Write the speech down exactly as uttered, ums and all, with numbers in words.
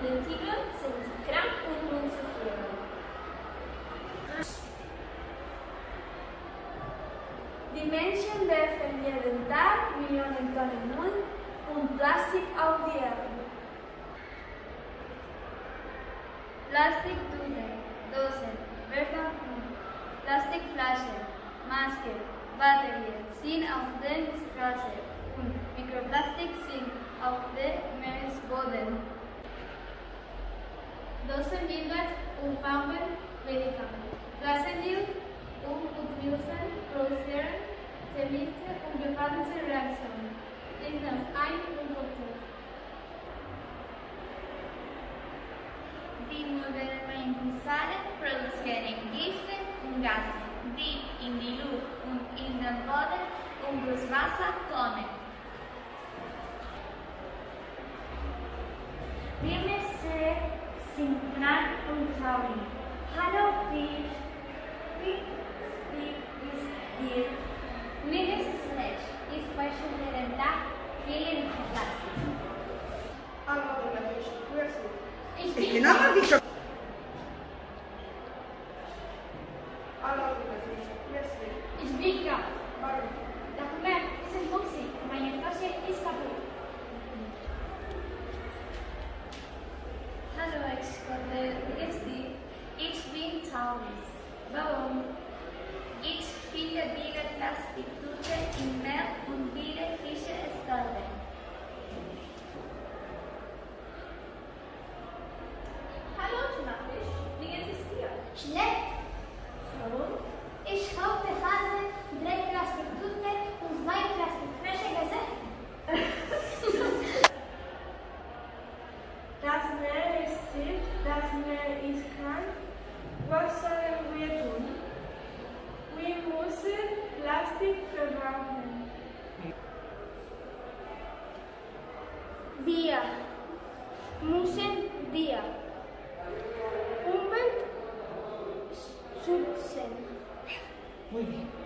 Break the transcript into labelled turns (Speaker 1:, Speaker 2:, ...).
Speaker 1: Ventilen sind krank und unzufrieden. Die Menschen werfen jeden Tag Millionen Tonnen Müll und Plastik auf die Erde.
Speaker 2: Plastiktüten, Dosen, Werfen, Plastikflaschen, Masken, Batterien sind auf der Straße und Mikroplastik sind auf dem Meeresboden. Dosenbilder umfangen Medikamente. Plastikmüll umutilitzen, produzieren chemische und gefährliche Reaktionen. Ist das ein Unprozess?
Speaker 3: Die Müllverbrennungssäulen produzieren Gifte und Gase, die in die Luft und in den Boden und das Wasser kommen.
Speaker 1: Die Meere sind krank und traurig. Hallo Fisch, wie, wie ist dir?
Speaker 2: Mir ist es schlecht. Ich spreche jeden Tag viel Plastik.
Speaker 4: Hallo, lieber Fisch, grüß dich.
Speaker 2: Ich
Speaker 5: Ich
Speaker 2: bin
Speaker 5: bin auch nicht schon.
Speaker 4: Hallo, lieber Fisch, grüß dich.
Speaker 2: Ich bin krank.
Speaker 4: Warum?
Speaker 2: Das Meer ist schmutzig. Meine Flasche ist kaputt.
Speaker 1: Hallo Ex-Kollege, wie ist dir?
Speaker 3: Ich bin traurig.
Speaker 1: Warum?
Speaker 3: Ich finde viele Plastiktüten im Meer und viele Fische sterben.
Speaker 1: Hallo Tunafisch, wie geht es dir?
Speaker 2: Schlecht.
Speaker 1: Warum?
Speaker 2: Ich habe Hase, drei Plastiktüten und zwei Plastikflaschen gesehen.
Speaker 1: Das Meer ist tief, das Meer ist krank. Was sollen wir tun? Wir müssen Plastik verbrauchen.
Speaker 2: Wir müssen die Umwelt schützen.
Speaker 5: Muy bien.